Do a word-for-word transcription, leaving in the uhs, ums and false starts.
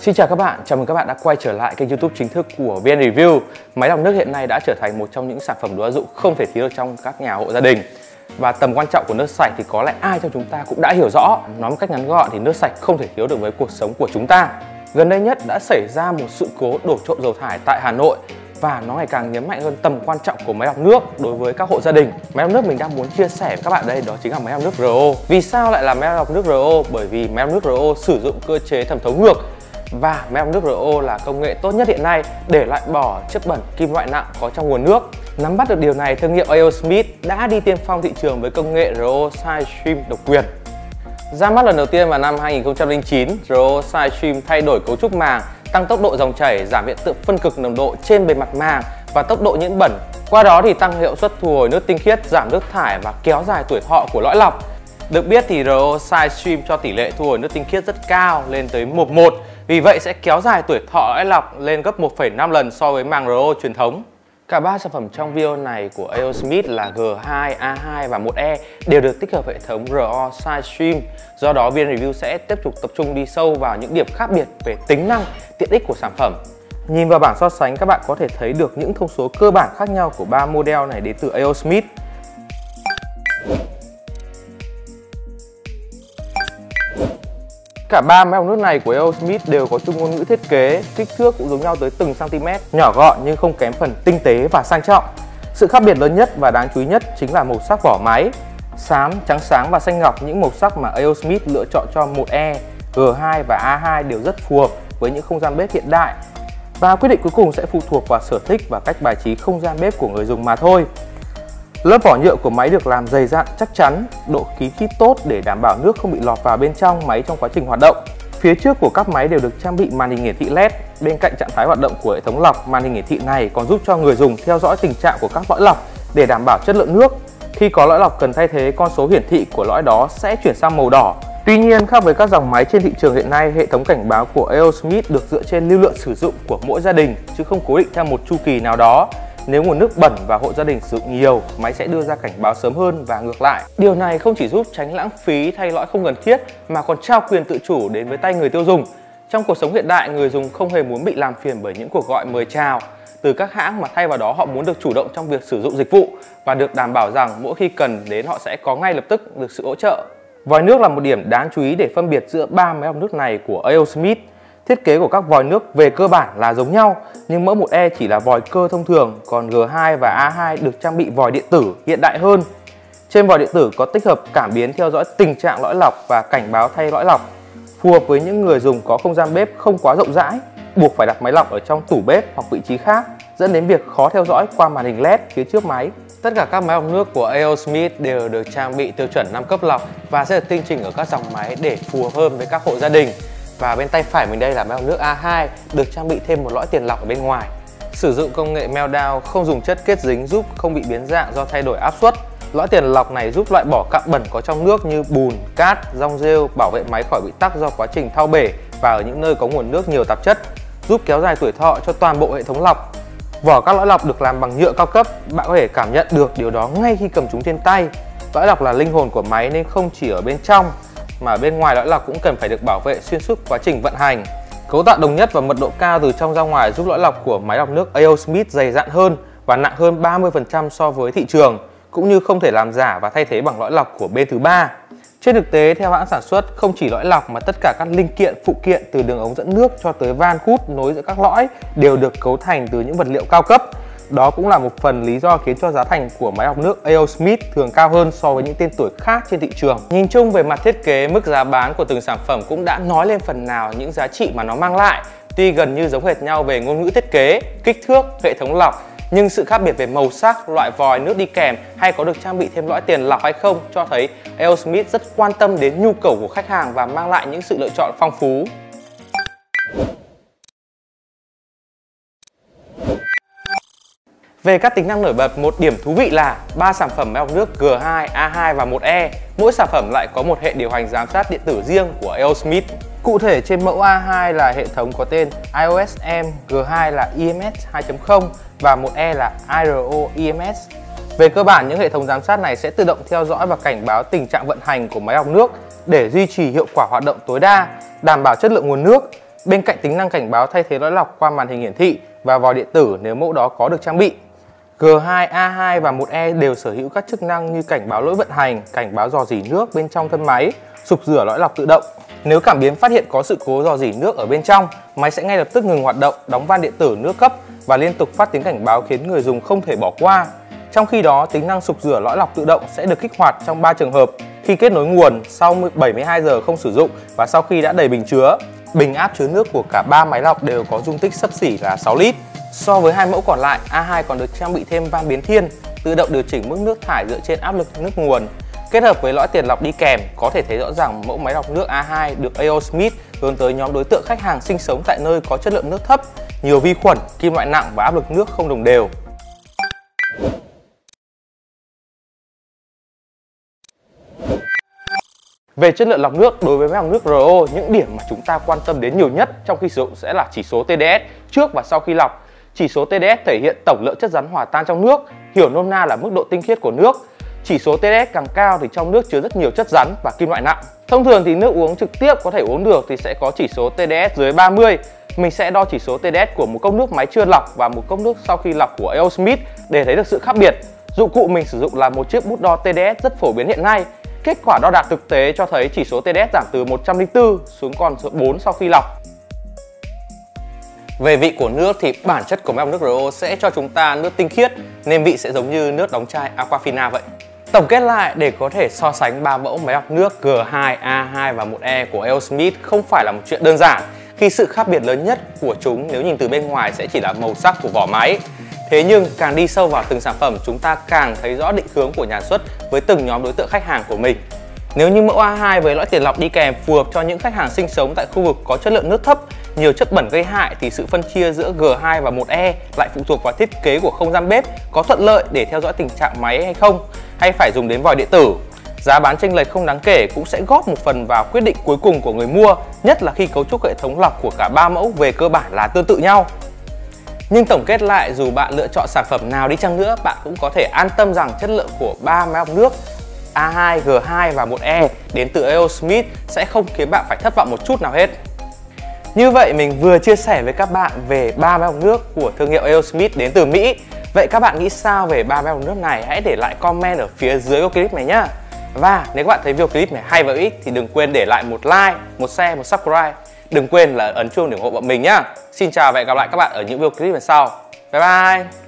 Xin chào các bạn, chào mừng các bạn đã quay trở lại kênh YouTube chính thức của vê en Review. Máy lọc nước hiện nay đã trở thành một trong những sản phẩm đồ gia dụng không thể thiếu được trong các nhà hộ gia đình. Và tầm quan trọng của nước sạch thì có lẽ ai trong chúng ta cũng đã hiểu rõ. Nói một cách ngắn gọn thì nước sạch không thể thiếu được với cuộc sống của chúng ta. Gần đây nhất đã xảy ra một sự cố đổ trộm dầu thải tại Hà Nội, và nó ngày càng nhấn mạnh hơn tầm quan trọng của máy lọc nước đối với các hộ gia đình. Máy lọc nước mình đang muốn chia sẻ với các bạn đây đó chính là máy lọc nước rờ o. Vì sao lại là máy lọc nước rờ o? Bởi vì máy lọc nước rờ o sử dụng cơ chế thẩm thấu ngược, và máy lọc nước rờ o là công nghệ tốt nhất hiện nay để loại bỏ chất bẩn, kim loại nặng có trong nguồn nước. Nắm bắt được điều này, thương hiệu a o Smith đã đi tiên phong thị trường với công nghệ rờ o SideStream độc quyền. Ra mắt lần đầu tiên vào năm hai nghìn không trăm lẻ chín, rờ o SideStream thay đổi cấu trúc màng, tăng tốc độ dòng chảy, giảm hiện tượng phân cực nồng độ trên bề mặt màng và tốc độ nhiễm bẩn. Qua đó thì tăng hiệu suất thu hồi nước tinh khiết, giảm nước thải và kéo dài tuổi thọ của lõi lọc. Được biết thì rờ o SideStream cho tỷ lệ thu hồi nước tinh khiết rất cao, lên tới một một. Vì vậy sẽ kéo dài tuổi thọ lõi lọc lên gấp một phẩy năm lần so với màng rờ o truyền thống. Cả ba sản phẩm trong video này của a o Smith là G hai, A hai và một E đều được tích hợp hệ thống rờ o SideStream. Do đó vê en Review sẽ tiếp tục tập trung đi sâu vào những điểm khác biệt về tính năng, tiện ích của sản phẩm. Nhìn vào bảng so sánh, các bạn có thể thấy được những thông số cơ bản khác nhau của ba model này đến từ a o Smith. Cả ba máy lọc nước này của a o Smith đều có chung ngôn ngữ thiết kế, kích thước cũng giống nhau tới từng cm, nhỏ gọn nhưng không kém phần tinh tế và sang trọng. Sự khác biệt lớn nhất và đáng chú ý nhất chính là màu sắc vỏ máy. Xám, trắng sáng và xanh ngọc, những màu sắc mà a o Smith lựa chọn cho một E, G hai và A hai đều rất phù hợp với những không gian bếp hiện đại. Và quyết định cuối cùng sẽ phụ thuộc vào sở thích và cách bài trí không gian bếp của người dùng mà thôi. Lớp vỏ nhựa của máy được làm dày dặn, chắc chắn, độ kín khít tốt để đảm bảo nước không bị lọt vào bên trong máy trong quá trình hoạt động. Phía trước của các máy đều được trang bị màn hình hiển thị led. Bên cạnh trạng thái hoạt động của hệ thống lọc, màn hình hiển thị này còn giúp cho người dùng theo dõi tình trạng của các lõi lọc để đảm bảo chất lượng nước. Khi có lõi lọc cần thay thế, con số hiển thị của lõi đó sẽ chuyển sang màu đỏ. Tuy nhiên, khác với các dòng máy trên thị trường hiện nay, hệ thống cảnh báo của a o Smith được dựa trên lưu lượng sử dụng của mỗi gia đình chứ không cố định theo một chu kỳ nào đó. Nếu nguồn nước bẩn và hộ gia đình sử dụng nhiều, máy sẽ đưa ra cảnh báo sớm hơn và ngược lại. Điều này không chỉ giúp tránh lãng phí thay lõi không cần thiết mà còn trao quyền tự chủ đến với tay người tiêu dùng. Trong cuộc sống hiện đại, người dùng không hề muốn bị làm phiền bởi những cuộc gọi mời chào từ các hãng, mà thay vào đó họ muốn được chủ động trong việc sử dụng dịch vụ và được đảm bảo rằng mỗi khi cần đến họ sẽ có ngay lập tức được sự hỗ trợ. Vòi nước là một điểm đáng chú ý để phân biệt giữa ba máy lọc nước này của a o Smith. Thiết kế của các vòi nước về cơ bản là giống nhau, nhưng mỗi một E chỉ là vòi cơ thông thường, còn G hai và A hai được trang bị vòi điện tử hiện đại hơn. Trên vòi điện tử có tích hợp cảm biến theo dõi tình trạng lõi lọc và cảnh báo thay lõi lọc, phù hợp với những người dùng có không gian bếp không quá rộng rãi, buộc phải đặt máy lọc ở trong tủ bếp hoặc vị trí khác, dẫn đến việc khó theo dõi qua màn hình led phía trước máy. Tất cả các máy lọc nước của a o Smith đều được trang bị tiêu chuẩn năm cấp lọc và sẽ được tinh chỉnh ở các dòng máy để phù hợp hơn với các hộ gia đình. Và bên tay phải mình đây là máy lọc nước A hai, được trang bị thêm một lõi tiền lọc ở bên ngoài. Sử dụng công nghệ meltdown, không dùng chất kết dính giúp không bị biến dạng do thay đổi áp suất. Lõi tiền lọc này giúp loại bỏ cặn bẩn có trong nước như bùn, cát, rong rêu, bảo vệ máy khỏi bị tắc do quá trình thao bể và ở những nơi có nguồn nước nhiều tạp chất, giúp kéo dài tuổi thọ cho toàn bộ hệ thống lọc. Vỏ các lõi lọc được làm bằng nhựa cao cấp, bạn có thể cảm nhận được điều đó ngay khi cầm chúng trên tay. Lõi lọc là linh hồn của máy nên không chỉ ở bên trong mà bên ngoài lõi lọc cũng cần phải được bảo vệ xuyên suốt quá trình vận hành. Cấu tạo đồng nhất và mật độ cao từ trong ra ngoài giúp lõi lọc của máy lọc nước a o Smith dày dặn hơn và nặng hơn ba mươi phần trăm so với thị trường, cũng như không thể làm giả và thay thế bằng lõi lọc của bên thứ ba. Trên thực tế, theo hãng sản xuất, không chỉ lõi lọc mà tất cả các linh kiện, phụ kiện từ đường ống dẫn nước cho tới van hút nối giữa các lõi đều được cấu thành từ những vật liệu cao cấp. Đó cũng là một phần lý do khiến cho giá thành của máy lọc nước a o Smith thường cao hơn so với những tên tuổi khác trên thị trường. Nhìn chung về mặt thiết kế, mức giá bán của từng sản phẩm cũng đã nói lên phần nào những giá trị mà nó mang lại. Tuy gần như giống hệt nhau về ngôn ngữ thiết kế, kích thước, hệ thống lọc, nhưng sự khác biệt về màu sắc, loại vòi nước đi kèm hay có được trang bị thêm lõi tiền lọc hay không cho thấy a o Smith rất quan tâm đến nhu cầu của khách hàng và mang lại những sự lựa chọn phong phú. Về các tính năng nổi bật, một điểm thú vị là ba sản phẩm máy lọc nước G hai, A hai và một E, mỗi sản phẩm lại có một hệ điều hành giám sát điện tử riêng của a o Smith. Cụ thể trên mẫu A hai là hệ thống có tên i O S M, G hai là E M S hai chấm không và một E là I R O E M S. Về cơ bản, những hệ thống giám sát này sẽ tự động theo dõi và cảnh báo tình trạng vận hành của máy lọc nước để duy trì hiệu quả hoạt động tối đa, đảm bảo chất lượng nguồn nước. Bên cạnh tính năng cảnh báo thay thế lõi lọc qua màn hình hiển thị và vòi điện tử nếu mẫu đó có được trang bị, G hai, A hai và một E đều sở hữu các chức năng như cảnh báo lỗi vận hành, cảnh báo rò rỉ nước bên trong thân máy, sục rửa lõi lọc tự động. Nếu cảm biến phát hiện có sự cố rò rỉ nước ở bên trong, máy sẽ ngay lập tức ngừng hoạt động, đóng van điện tử nước cấp và liên tục phát tiếng cảnh báo khiến người dùng không thể bỏ qua. Trong khi đó, tính năng sục rửa lõi lọc tự động sẽ được kích hoạt trong ba trường hợp: khi kết nối nguồn, sau bảy mươi hai giờ không sử dụng và sau khi đã đầy bình chứa. Bình áp chứa nước của cả ba máy lọc đều có dung tích xấp xỉ là sáu lít. So với hai mẫu còn lại, A hai còn được trang bị thêm van biến thiên, tự động điều chỉnh mức nước thải dựa trên áp lực nước nguồn. Kết hợp với lõi tiền lọc đi kèm, có thể thấy rõ ràng mẫu máy lọc nước A hai được a o Smith hướng tới nhóm đối tượng khách hàng sinh sống tại nơi có chất lượng nước thấp, nhiều vi khuẩn, kim loại nặng và áp lực nước không đồng đều. Về chất lượng lọc nước, đối với máy lọc nước rờ o, những điểm mà chúng ta quan tâm đến nhiều nhất trong khi sử dụng sẽ là chỉ số T D S trước và sau khi lọc. Chỉ số T D S thể hiện tổng lượng chất rắn hòa tan trong nước, hiểu nôm na là mức độ tinh khiết của nước. Chỉ số T D S càng cao thì trong nước chứa rất nhiều chất rắn và kim loại nặng. Thông thường thì nước uống trực tiếp có thể uống được thì sẽ có chỉ số T D S dưới ba mươi. Mình sẽ đo chỉ số T D S của một cốc nước máy chưa lọc và một cốc nước sau khi lọc của a o Smith để thấy được sự khác biệt. Dụng cụ mình sử dụng là một chiếc bút đo T D S rất phổ biến hiện nay. Kết quả đo đạc thực tế cho thấy chỉ số T D S giảm từ một trăm lẻ bốn xuống còn bốn sau khi lọc. Về vị của nước thì bản chất của máy lọc nước rờ o sẽ cho chúng ta nước tinh khiết nên vị sẽ giống như nước đóng chai Aquafina vậy. Tổng kết lại, để có thể so sánh ba mẫu máy lọc nước G hai, A hai và một E của a o Smith không phải là một chuyện đơn giản, khi sự khác biệt lớn nhất của chúng nếu nhìn từ bên ngoài sẽ chỉ là màu sắc của vỏ máy. Thế nhưng càng đi sâu vào từng sản phẩm, chúng ta càng thấy rõ định hướng của nhà xuất với từng nhóm đối tượng khách hàng của mình. Nếu như mẫu A hai với lõi tiền lọc đi kèm phù hợp cho những khách hàng sinh sống tại khu vực có chất lượng nước thấp, nhiều chất bẩn gây hại, thì sự phân chia giữa G hai và một E lại phụ thuộc vào thiết kế của không gian bếp có thuận lợi để theo dõi tình trạng máy hay không, hay phải dùng đến vòi điện tử. Giá bán chênh lệch không đáng kể cũng sẽ góp một phần vào quyết định cuối cùng của người mua, nhất là khi cấu trúc hệ thống lọc của cả ba mẫu về cơ bản là tương tự nhau. Nhưng tổng kết lại, dù bạn lựa chọn sản phẩm nào đi chăng nữa, bạn cũng có thể an tâm rằng chất lượng của ba máy lọc nước A hai, G hai và một E đến từ a o Smith sẽ không khiến bạn phải thất vọng một chút nào hết. Như vậy mình vừa chia sẻ với các bạn về ba máy lọc nước của thương hiệu a o Smith đến từ Mỹ. Vậy các bạn nghĩ sao về ba máy lọc nước này? Hãy để lại comment ở phía dưới video clip này nhé. Và nếu các bạn thấy video clip này hay và hữu ích thì đừng quên để lại một like, một share, một subscribe. Đừng quên là ấn chuông để ủng hộ bọn mình nhé. Xin chào và hẹn gặp lại các bạn ở những video clip lần sau. Bye bye!